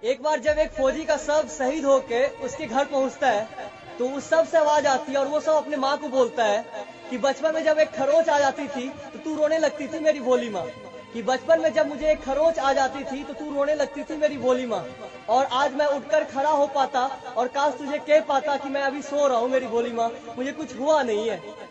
एक बार जब एक फौजी का शव शहीद होके उसके घर पहुंचता है तो उस सब से आवाज आती है और वो सब अपने माँ को बोलता है कि बचपन में जब एक खरोच आ जाती थी तो तू रोने लगती थी मेरी भोली माँ, कि बचपन में जब मुझे एक खरोच आ जाती थी तो तू रोने लगती थी मेरी भोली माँ, और आज मैं उठकर खड़ा हो पाता और काश तुझे कह पाता कि मैं अभी सो रहा हूँ मेरी भोली माँ, मुझे कुछ हुआ नहीं है।